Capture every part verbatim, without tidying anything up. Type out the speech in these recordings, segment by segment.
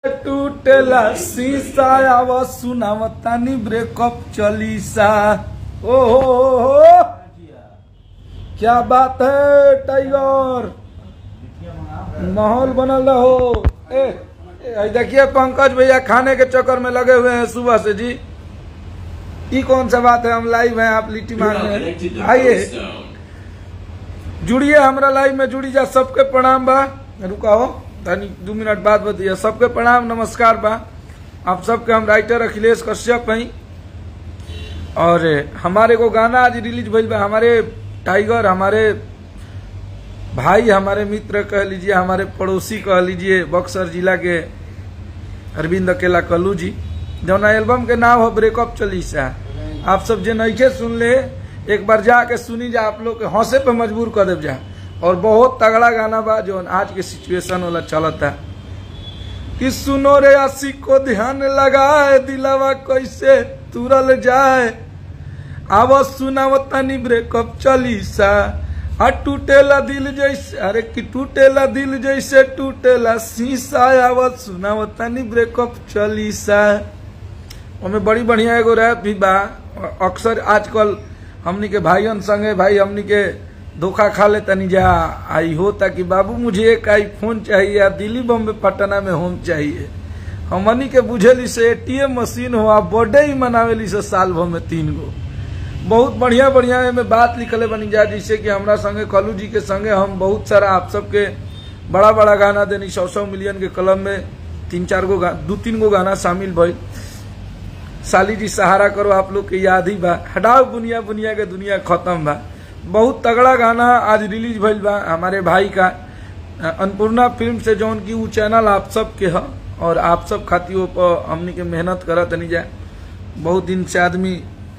टूटेला शीशा आव सुनावतानी ब्रेकअप चलीसा। ओ हो हो क्या बात है टाइगर, माहौल बनल रहो। ए, ए देखिए पंकज भैया खाने के चक्कर में लगे हुए हैं सुबह से जी। ये कौन सा बात है, हम लाइव हैं, आप लिट्टी मांग रहे हैं। आइए जुड़िए हमारा लाइव में, जुड़ी जा। सबके प्रणाम बा, रुका हो तनी दो मिनट बाद बतिया। सबके प्रणाम नमस्कार बा। आप सबके हम राइटर अखिलेश कश्यप हैं और हमारे को गाना आज रिलीज भइल बा। हमारे टाइगर, हमारे भाई, हमारे मित्र कह लीजिए, हमारे पड़ोसी कह लीजिए, बक्सर जिला के अरविंद अकेला कल्लू जी, जौना एल्बम के नाम हो ब्रेकअप चलीसा। आप सब जे नहीं सुन ले एक बार जाके सुनी जा, आप लोग के हौसले पे मजबूर कर देव जा। और बहुत तगड़ा गाना बा जो आज के सिचुएशन वाला चलता कि सुनो रे आशिक को ध्यान लगाए, दिलावा कैसे तुरल जाए, आवाज सुनावतानी ब्रेकअप चलीसा। आ टूटेला दिल जैसे, अरे कि टूटेला दिल जैसे टूटेला शीशा, आवाज सुनावतानी ब्रेकअप चलीसा। हमें बड़ी बढ़िया एगो रैप भी बा। अक्सर आजकल हमनी के भाईयन संगे भाई हमनी के धोखा खा ले तनी जा। आई हो ताकि बाबू मुझे एक आईफोन चाहिए, या दिल्ली बम्बे पटना में होम चाहिए। हमनी के बुझेली से एटीएम मशीन हो, आप बर्थडे ही मनावेली से साल भर में तीन गो। बहुत बढ़िया बढ़िया में बात लिखले बनी जा, जिससे कि हमरा संगे कल्लू जी के संगे हम बहुत सारा आप सबके बड़ा बड़ा गाना देनी। सौ सौ मिलियन के कलम में तीन चार गो दो तीन गो गाना शामिल भइल। साली जी सहारा करो आप लोग के याद ही बा, हटाओ बुनिया बुनिया के दुनिया खत्म बा। बहुत तगड़ा गाना आज रिलीज भइल बा हमारे भाई का अन्नपूर्णा फिल्म से, जौन की वो चैनल आप सब के है और आप सब खातिर पर हमनी के मेहनत करत नहीं जाए। बहुत दिन से आदमी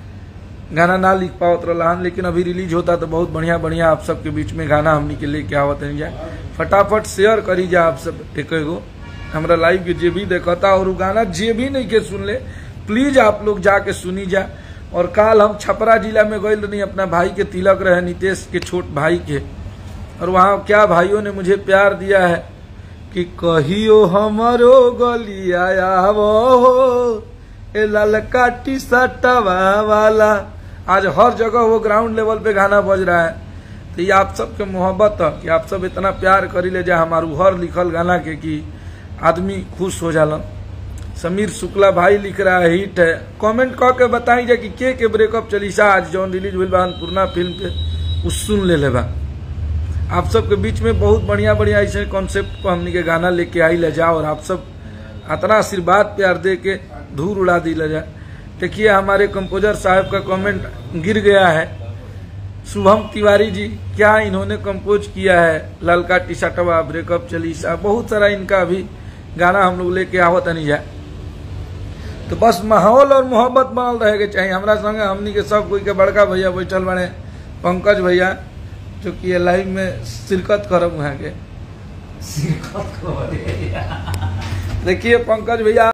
गाना ना लिख पावत रहन, लेकिन अभी रिलीज होता तो बहुत बढ़िया बढ़िया आप सबके बीच में गाना हमनी के लेके आवत नहीं जाए। फटाफट शेयर करी जा आप सब एक एगो हमारा लाइव के जे भी देखता, और गाना जे भी नहीं के सुन ले प्लीज आप लोग जाके सुनी जा। और काल हम छपरा जिला में गए नहीं, अपना भाई के तिलक रहे, नितेश के छोट भाई के, और वहाँ क्या भाइयों ने मुझे प्यार दिया है कि कहियो हमारो गली आया वो ए ललका टी शर्टवा वाला। आज हर जगह वो ग्राउंड लेवल पे गाना बज रहा है। तो ये आप सबके मोहब्बत है कि आप सब इतना प्यार करी ले जा हमारू हर लिखल गाना के कि आदमी खुश हो जाला। समीर शुक्ला भाई लिख रहा है हिट है। कमेंट कह के बताई जा कि के के ब्रेकअप चलीसा आज जौन रिलीज हुई बा अन्नपूर्णा फिल्म पे उस सुन ले ले बा। आप सबके बीच में बहुत बढ़िया बढ़िया ऐसे कॉन्सेप्ट को हमनी के गाना लेके आई ले जा, और आप सब इतना आशीर्वाद प्यार दे के धूल उड़ा दी ले जा। देखिए हमारे कंपोजर साहब का कमेंट गिर गया है, शुभम तिवारी जी, क्या इन्होंने कंपोज किया है ललका टी शर्टवा ब्रेकअप चलीसा। बहुत सारा इनका अभी गाना हम लोग लेके आवत नहीं जाए। तो बस माहौल और मोहब्बत बनल रहे के चाहिए। हमारा संगे हमनी के सब कोई के बड़का भैया बैठल बने, पंकज भैया जो कि ये लाइव में शिरकत करब वहाँ के। देखिए पंकज भैया